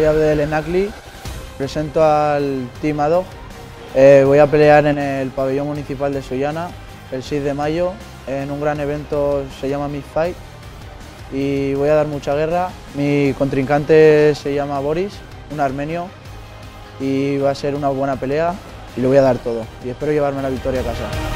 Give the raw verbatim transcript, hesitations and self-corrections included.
Abdel Enakli, presento al Team Adog. Eh, voy a pelear en el pabellón municipal de Sollana el seis de mayo en un gran evento, se llama Mid Fight, y voy a dar mucha guerra. Mi contrincante se llama Boris, un armenio, y va a ser una buena pelea y lo voy a dar todo y espero llevarme la victoria a casa.